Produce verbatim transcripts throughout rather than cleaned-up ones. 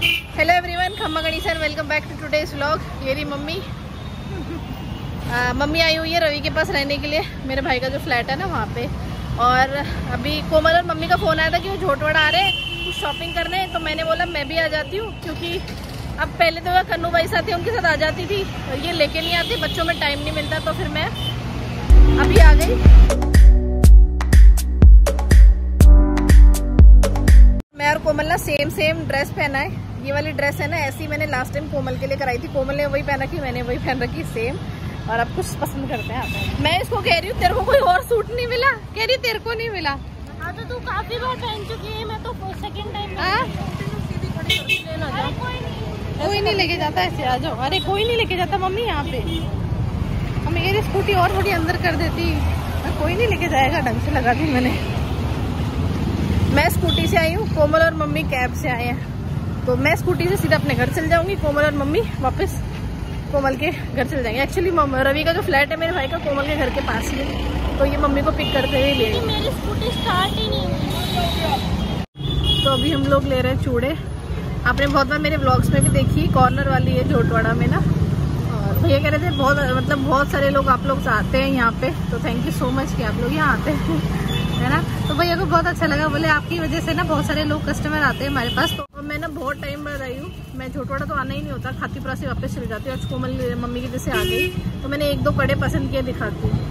Hello everyone, खम्मा गणेश and welcome back to today's vlog. ये रही मम्मी। आ, मम्मी आई हुई है रवि के पास रहने के लिए, मेरे भाई का जो फ्लैट है ना वहाँ पे। और अभी कोमल और मम्मी का फ़ोन आया था कि वो झोटवाड़ आ रहे हैं कुछ शॉपिंग करने, तो मैंने बोला मैं भी आ जाती हूँ, क्योंकि अब पहले तो वह कन्नू भाई साथ थे उनके साथ आ जाती थी, ये लेके नहीं आती, बच्चों में टाइम नहीं मिलता, तो फिर मैं अभी आ गई। मैं और कोमल ना सेम सेम ड्रेस पहना है। ये वाली ड्रेस है ना ऐसी मैंने लास्ट टाइम कोमल के लिए कराई थी, कोमल ने वही पहन रखी, मैंने वही पहन रखी सेम। और अब कुछ पसंद करते हैं आप। मैं इसको कह रही हूँ तेरे को कोई और सूट नहीं मिला, कह रही तेरे को नहीं मिला। हाँ तो तू काफी बार पहन चुकी है, मैं तो सेकंड टाइम। कोई नहीं लेके जाता ऐसे, आ जाओ। अरे कोई नहीं लेके जाता मम्मी, यहाँ पे हम ये स्कूटी और थोड़ी अंदर कर देती, कोई नहीं लेके जाएगा, ढंग से लगा दी मैंने। मैं स्कूटी से आई हूँ, कोमल और मम्मी कैब से आए हैं, तो मैं स्कूटी से सीधा अपने घर चल जाऊंगी, कोमल और मम्मी वापस कोमल के घर चल जाएंगे। एक्चुअली रवि का जो फ्लैट है मेरे भाई का कोमल के घर के पास ही है, तो ये मम्मी को पिक करते हुए ले। मेरी स्कूटी स्टार्ट ही नहीं हुई। तो अभी हम लोग ले रहे हैं चूड़े। आपने बहुत बार मेरे व्लॉग्स में भी देखी, कॉर्नर वाली है झोटवाड़ा में ना। और भैया कह रहे थे बहुत मतलब बहुत सारे लोग आप लोग आते हैं यहाँ पे, तो थैंक यू सो मच कि आप लोग यहाँ आते हैं, है ना। तो भैया को बहुत अच्छा लगा, बोले आपकी वजह से ना बहुत सारे लोग कस्टमर आते हैं हमारे पास। तो मैं ना बहुत टाइम बाद आई हूँ, मैं झोटवाड़ा तो आना ही नहीं होता, खातीपुरा से वापस चली जाती हूँ। आज कोमल मम्मी की जैसे आ गई, तो मैंने एक दो कड़े पसंद किए, दिखाती हूँ।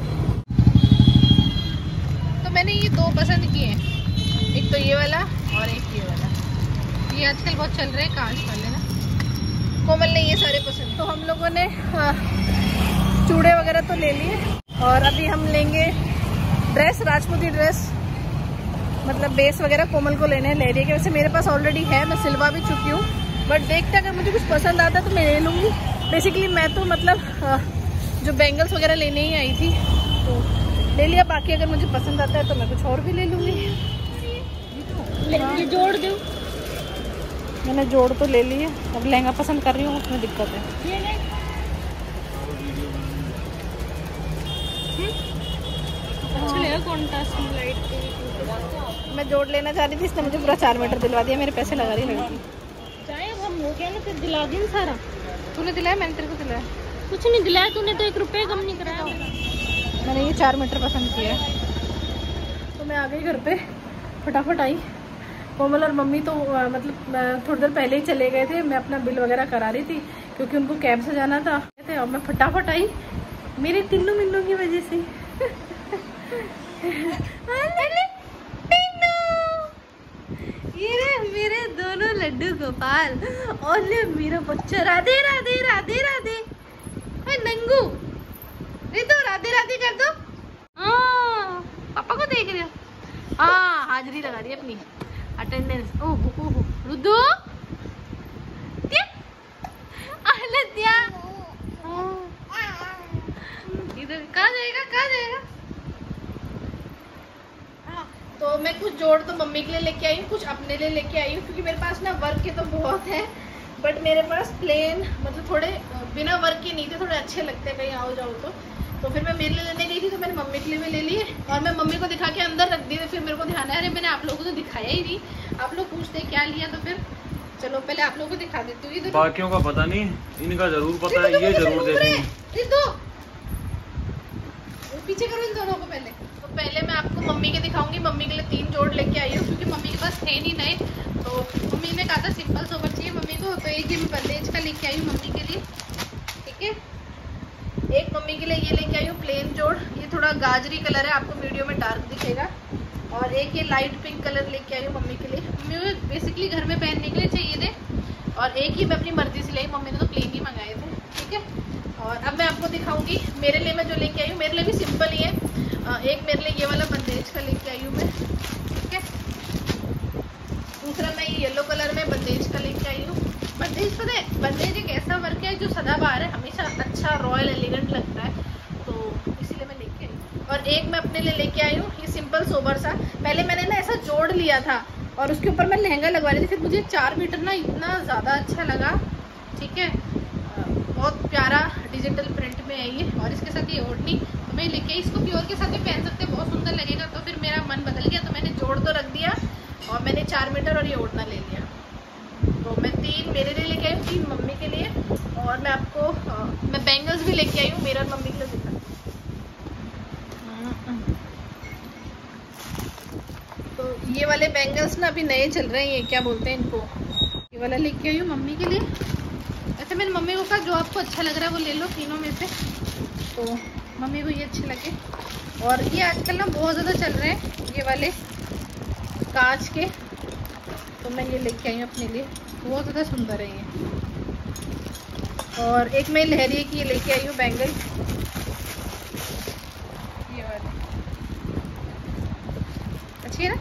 तो मैंने ये दो पसंद किए हैं, एक तो ये वाला और एक ये वाला, ये आजकल बहुत चल रहे हैं कांच वाले ना। कोमल ने ये सारे पसंद, तो हम लोगों ने चूड़े वगैरह तो ले लिए। और अभी हम लेंगे ड्रेस, राजपूती ड्रेस, मतलब बेस वगैरह कोमल को लेने ले रही है, कि वैसे मेरे पास ऑलरेडी है, मैं सिलवा भी चुकी हूँ, बट देखते अगर मुझे कुछ पसंद आता है तो मैं ले लूँगी। बेसिकली मैं तो मतलब जो बैंगल्स वगैरह लेने ही आई थी तो ले लिया, बाकी अगर मुझे पसंद आता है तो मैं कुछ और भी ले लूँगी। ये जोड़ दूँ? मैंने जोड़ तो ले ली है, अब लहंगा पसंद कर रही हूँ, उसमें दिक्कत है। ये ले। अच्छा लगेगा कॉन्ट्रास्ट में लाइट। मैं जोड़ लेना चाह रही थी, इसने मुझे पूरा चार मीटर दिलवा दिया, मेरे पैसे लगा रही लड़की। चाहे अब हम हो गया ना, फिर दिला दी सारा। तूने दिलाया, मैंने तेरे को दिलाया? कुछ नहीं दिलाया तूने, तो एक रुपये कम नहीं कराया। मैंने ये चार मीटर पसंद किया। तो मैं आ गई घर पे, फटाफट आई। कोमल और मम्मी तो आ, मतलब थोड़ी देर पहले ही चले गए थे, मैं अपना बिल वगैरह करा रही थी क्योंकि उनको कैब से जाना था। और मैं फटाफट आई मेरे तिन्नू मिन्नू की वजह से। ये रे मेरे दोनों लड्डू गोपाल, और ले मेरा बच्चा। राधे राधे राधे राधे। नंगू रितु, राधे राधे कर दो। हाँ पापा को देख रहे हो? हाँ हाजिरी लगा रही है अपनी, अटेंडेंस। ओह ओह रुद्दू दिया इधर, कहाँ जाएगा कहाँ जाएगा। तो मैं कुछ जोड़ तो मम्मी के लिए लेके आई हूँ, कुछ अपने लिए लेके आई हूँ, क्योंकि मेरे पास ना वर्क के तो बहुत है, बट मेरे पास प्लेन मतलब थोड़े बिना वर्क के नहीं थे, थोड़े अच्छे लगते हैं कहीं आओ जाओ तो। तो फिर मैं मेरे लिए लेने गई थी, तो मैंने मम्मी के लिए भी ले लिए, और मैं मम्मी को दिखा के अंदर रख दी। फिर मेरे को ध्यान है, अरे मैंने आप लोगों को तो दिखाया ही नहीं, आप लोग पूछते क्या लिया, तो फिर चलो पहले आप लोगों को दिखा देती हूँ। बाकियों का पता नहीं, इनका जरूर पता है, ये जरूर दे देंगे। पीछे करो इन दोनों को पहले। तो पहले मैं आपको मम्मी के दिखाऊंगी, मम्मी के लिए तीन जोड़ लेके आई हूँ, क्योंकि मम्मी के पास थे नहीं नए, तो मम्मी ने कहा था सिंपल सोबर चाहिए मम्मी को, तो एक ये मैं बंदेज का लेके आई हूँ मम्मी के लिए, ठीक है। एक मम्मी के लिए ये लेके आई हूँ प्लेन जोड़, ये थोड़ा गाजरी कलर है, आपको वीडियो में डार्क दिखेगा। और एक ये लाइट पिंक कलर लेके आई हूँ मम्मी के लिए, मम्मी को बेसिकली घर में पहनने के लिए चाहिए थे। और एक ही मैं अपनी मर्जी से लाई, मम्मी ने तो प्लेन ही मंगाए थे, ठीक है। और अब मैं आपको दिखाऊंगी मेरे लिए मैं जो लेके आई हूँ, मेरे लिए भी सिंपल ही है। एक मेरे लिए ये वाला बंदेज का लेके आई हूँ मैं, ठीक है। दूसरा मैं ये येलो कलर में बंदेज का लेके आई हूँ। बंदेज पता है, बंदेज एक ऐसा वर्क है जो सदाबहार है, हमेशा अच्छा रॉयल एलिगेंट लगता है, तो इसीलिए मैं लेके आई। और एक मैं अपने लिए लेके आई हूँ ये सिंपल सोबर सा। पहले मैंने ना ऐसा जोड़ लिया था और उसके ऊपर मैं लहंगा लगवा रही थी, फिर मुझे चार मीटर ना इतना ज़्यादा अच्छा लगा, ठीक है। बहुत प्यारा डिजिटल प्रिंट में है ये, और इसके साथ ये ओढ़नी तो मैं लेके इसको प्योर के साथ भी पहन सकते हैं, बहुत सुंदर लगेगा। तो फिर मेरा मन बदल गया, तो मैंने जोड़ तो रख दिया और मैंने चार मीटर और ये ओढ़ना ले लिया। तो मैं तीन और मैं आपको आ, मैं बैंगल्स भी लेके आई हूँ मेरा और मम्मी के लिए दिखा। तो ये वाले बैंगल्स ना अभी नए चल रहे हैं, ये क्या बोलते हैं इनको, ये वाला लेके आई हूँ मम्मी के लिए। ऐसे मैंने मम्मी को कहा जो आपको अच्छा लग रहा है वो ले लो तीनों में से, तो मम्मी को ये अच्छे लगे। और ये आजकल ना बहुत ज़्यादा चल रहे हैं ये वाले कांच के, तो मैं ये लेके आई हूँ अपने लिए, बहुत ज़्यादा सुंदर है ये। और एक मैं लहरिए की ये लेके आई हूँ बैंगल, ये वाले अच्छी है ना।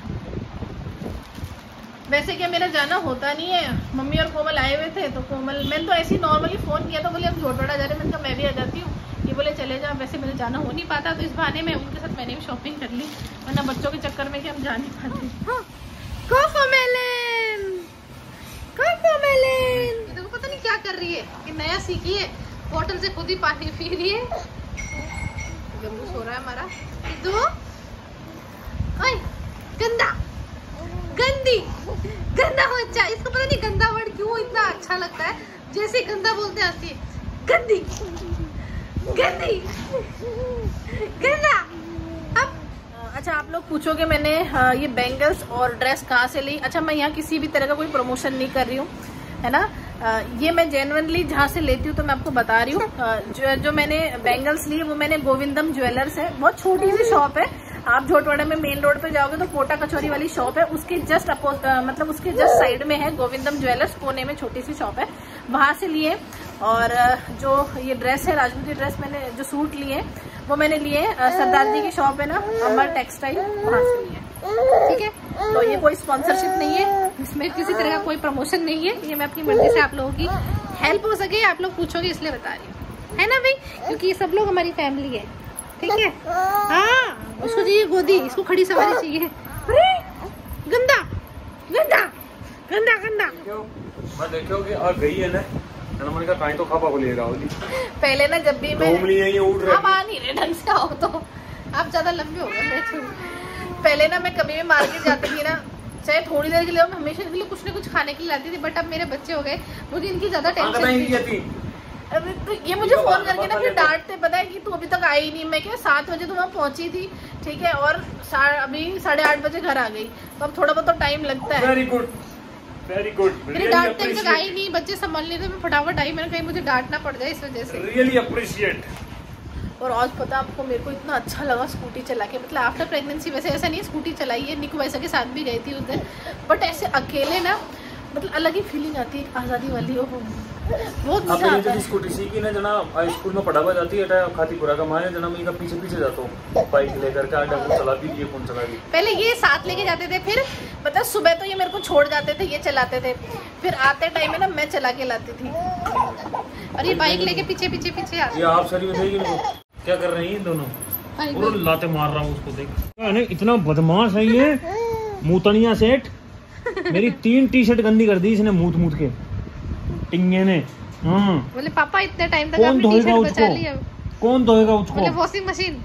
वैसे क्या मेरा जाना होता नहीं है, मम्मी और कोमल आए हुए थे तो कोमल, मैंने तो ऐसे ही नॉर्मली फ़ोन किया तो बोले अब झोटवाड़ा जा रहे, मैंने कहा मैं भी आ जाती हूँ, ये बोले चले जाओ। वैसे मेरा जाना हो नहीं पाता तो इस बहाने में उनके साथ मैंने भी शॉपिंग कर ली, वरना बच्चों के चक्कर में कि हम जा नहीं पाते। कोकोमेलन, कोकोमेलन, ये देखो पता नहीं क्या कर रही है, कि नया सीखी है, बॉटल से खुद ही पानी पी रही है। गंदू सो रहा है हमारा दो, गंदा गंदी गंदा बच्चा, इसको पता नहीं गंदा वर्ड क्यों इतना अच्छा लगता है, जैसे गंदा बोलते आती है गंदी गंदी गंदा। अब अच्छा आप लोग पूछोगे मैंने ये बैंगल्स और ड्रेस कहाँ से ली। अच्छा मैं यहाँ किसी भी तरह का कोई प्रमोशन नहीं कर रही हूँ, है ना। ये मैं जेन्युइनली जहाँ से लेती हूँ तो मैं आपको बता रही हूँ। जो, जो मैंने बैंगल्स ली वो मैंने गोविंदम ज्वेलर्स है, बहुत छोटी सी शॉप है। आप झोटवाड़ा में मेन रोड पे जाओगे तो कोटा कचौरी वाली शॉप है, उसके जस्ट अपोज मतलब उसके जस्ट साइड में है गोविंदम ज्वेलर्स, कोने में छोटी सी शॉप है, वहां से लिए। और जो ये ड्रेस है राजपूती ड्रेस, मैंने जो सूट लिए वो मैंने लिए सरदार जी की शॉप है ना अमर टेक्सटाइल, वहां से लिए। ठीक है, तो ये कोई स्पॉन्सरशिप नहीं है, इसमें किसी तरह का कोई प्रमोशन नहीं है, ये मैं अपनी मर्जी से आप लोगों की हेल्प हो सके आप लोग पूछोगे इसलिए बता रही हूँ, है ना भाई, क्योंकि ये सब लोग हमारी फैमिली है। ठीक है, हाँ उसको चाहिए गोदी, इसको खड़ी सवारी चाहिए। अरे गंदा गंदा गंदा गंदा मैं देखो कि आ गई है ना, मैंने कहा काई तो खापा को लेगा होली। पहले ना जब भी मैं ये उड़ रहा है, आप आ नहीं रहे ढंग से, आओ तो आप ज्यादा लंबे हो गए। पहले ना मैं कभी भी मार्केट जाती थी ना, चाहे थोड़ी देर के लिए, मैं हमेशा के लिए कुछ ना कुछ खाने के लिए लाती थी, बट अब मेरे बच्चे हो गए, मुझे इनकी ज्यादा टेंशन नहीं थी। तो ये मुझे फोन करके ना फिर डांटते, पता है कि तू अभी तक आई नहीं। मैं क्या सात बजे तो वहाँ पहुंची थी, ठीक है, और अभी साढ़े आठ बजे घर आ गई, तो अब थोड़ा बहुत तो टाइम लगता है। Very good very good. मेरी डांटते तक आई नहीं, बच्चे संभाल लिए थे, मैं फटाफट आई, मैंने कहीं मुझे डांटना पड़ जाए इस वजह से। Really appreciate. और आज पता आपको मेरे को इतना अच्छा लगा स्कूटी चला के, मतलब आफ्टर प्रेगनेंसी, वैसे ऐसा नहीं स्कूटी चलाई है, निकू वैसा के साथ भी गई थी उस दिन, बट ऐसे अकेले ना मतलब अलग ही फीलिंग आती है, आज़ादी वाली। ओ बहुत मजा आता है। स्कूटी सीखी ना जना स्कूल में पढ़ावा जाती है खाती पूरा का माने जना मैं पीछे पीछे जाता हूँ बाइक लेकर के, आगे कौन चला भी ये कौन चला भी। पहले ये साथ लेके जाते थे, फिर मतलब सुबह तो ये मेरे को छोड़ जाते थे, ये चलाते थे, फिर आते टाइम में ना मैं चला के लाती थी, और ये बाइक लेके पीछे पीछे पीछे आते। ये आप सही में क्या कर रही हैं दोनों, और लाते मार रहा हूँ उसको देख, इतना बदमाश है ये मूतनिया सेठ। मेरी तीन टी शर्ट गंदी कर दी इसने मूत मूत के टिंगे ने। हाँ बोले पापा इतने टाइम तक आपने टी शर्ट बचा ली, अब कौन धोएगा उसको? बोले वॉशिंग मशीन।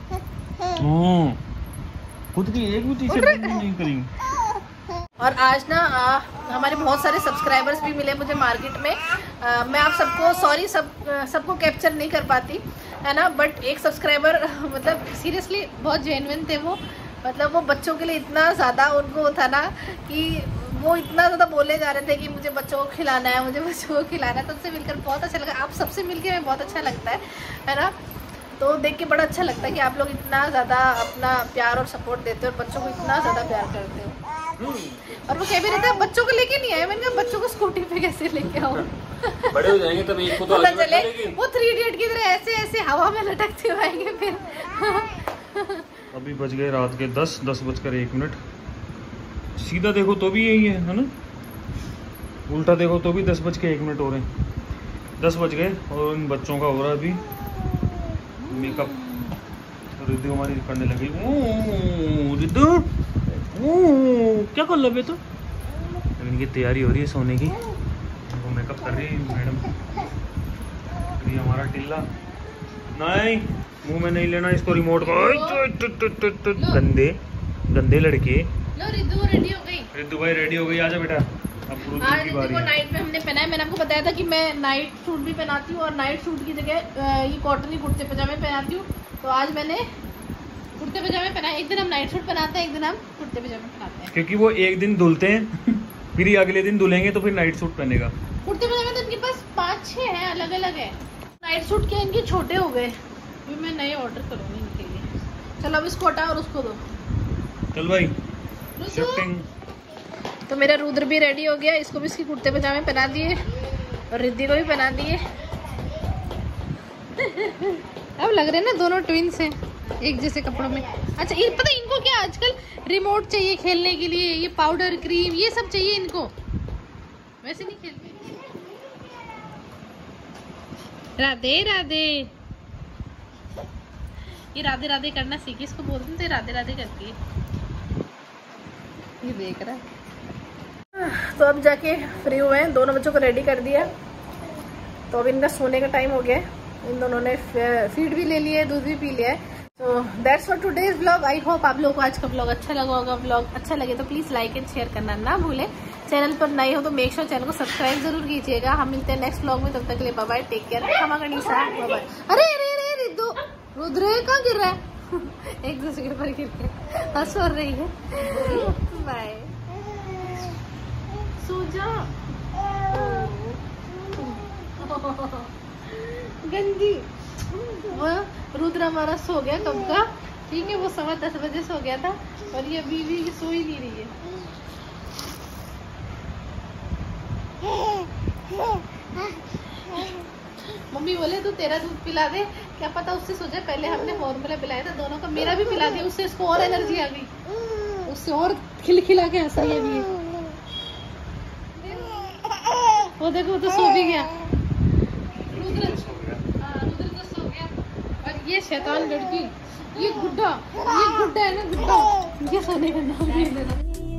हाँ खुद की एक भी टी शर्ट नहीं करेंगे। और आज ना आ, हमारे बहुत सारे सब्सक्राइबर्स भी मिले मुझे मार्केट में। आ, मैं आप सबको सॉरी सब सबको कैप्चर नहीं कर पाती, है ना, बट एक सब्सक्राइबर मतलब सीरियसली बहुत जेन्युइन थे वो, मतलब वो बच्चों के लिए इतना ज़्यादा उनको था ना कि वो इतना ज़्यादा बोले जा रहे थे कि मुझे बच्चों को खिलाना है, मुझे बच्चों को खिलाना है। तो उससे मिलकर बहुत अच्छा लगा, आप सबसे मिलकर हमें बहुत अच्छा लगता है है ना। तो देख के बड़ा अच्छा लगता है कि आप लोग इतना ज़्यादा अपना प्यार और सपोर्ट देते हो और बच्चों को इतना ज़्यादा प्यार करते हो। और वो कह भी रहता है बच्चों को लेके नहीं आए, मैंने कहा बच्चों को स्कूटी पे कैसे लेके आओ, बड़े हो जाएंगे तब एक को तो पता चले वो थ्री इडियट की तरह ऐसे ऐसे हवा में लटकते हुए आएंगे फिर। अभी बज गए रात के दस दस बजकर एक मिनट। सीधा देखो तो भी यही है है ना, उल्टा देखो तो भी दस बज के एक मिनट हो रहे हैं। दस बज गए और इन बच्चों का हो रहा है अभी मेकअप। रिद्धू हमारी करने लगी, रिद्धू क्या कर लो तो इनकी तैयारी हो रही है सोने की, वो मेकअप कर रही है मैडम। ये हमारा टिल्ला नहीं, मुंह में नहीं लेना इसको रिमोट को। गंदे गंदे लड़के। लो रिद्धू रेडी हो गई, रिद्धू भाई रेडी हो गई, आजा बेटा। अब आज देखो नाइट में हमने पहना है, मैंने आपको बताया था कि मैं नाइट सूट भी पहनाती हूँ और नाइट सूट की जगह अ, ये कॉटन ही कुर्ते पजामे पहनाती हूँ। तो आज मैंने कुर्ते पजामे पहनाए। एक दिन हम नाइट सूट पहनाते हैं, एक दिन हम कुर्ते पजामे पहनाते हैं, क्योंकि वो एक दिन धुलते हैं फिर अगले दिन धुलेंगे तो फिर नाइट सूट पहनेगा। कुर्ते पजामे तो इनके पास पाँच छः हैं, अलग अलग है। नाइट सूट के इनके छोटे हो गए, फिर मैं नए ऑर्डर करूँगी इनके लिए। चलो अब इसको हटा और उसको दो। चल भाई शिफ्टिंग। तो मेरा रुद्र भी रेडी हो गया, इसको भी इसके कुर्ते पजामे पहना दिए और रिद्धि को भी पहना दिए। अब लग रहे हैं ना दोनों ट्विंस हैं एक जैसे कपड़ों में। अच्छा ये पता इनको क्या आजकल रिमोट चाहिए खेलने के लिए, ये पाउडर क्रीम ये सब चाहिए इनको, वैसे नहीं खेलते। राधे राधे, ये राधे राधे करना सीखी, इसको बोलते थे राधे राधे करती है। ये देख रहा है। तो अब जाके फ्री हुए हैं, दोनों बच्चों को रेडी कर दिया। तो अब इनका सोने का टाइम हो गया है। इन दोनों ने फीड भी ले लिया है, दूध भी पी लिया है। तो that's for today's vlog. I hope आप लोगों को आज का व्लॉग अच्छा लगा होगा। व्लॉग अच्छा लगे तो प्लीज लाइक एंड शेयर करना ना भूलें। चैनल पर नए हो तो मेक श्योर चैनल को सब्सक्राइब जरूर कीजिएगा। हम मिलते हैं नेक्स्ट व्लॉग में, तब तक के लिए बाय बाय, टेक केयर, क्षमा गणिसा, बाय बाय। अरे अरे अरे रिद्धू, रुद्र कहाँ गिर रहा है? एक दूसरे के ऊपर गिर के हंस हो रही है। बाय, सो जा। गंदी। वो रुद्र हमारा सो गया कब का, ठीक है, वो सवा दस बजे सो गया था और ये अभी भी सो ही नहीं रही है। मम्मी बोले तू तेरा दूध पिला दे, क्या पता उससे सो जाए। पहले हमने फॉर्मूला पिलाया था दोनों का, मेरा भी पिला दिया, उससे इसको और एनर्जी आ गई, उससे और खिलखिला के हंस रही है अभी। वो देखो वो तो सो भी गया। रुद्र, हाँ रुद्र तो सो गया। और ये शैतान लड़की, ये गुड्डा, ये गुड्डा है ना गुड्डा, ये सोने का नाम नहीं लेना।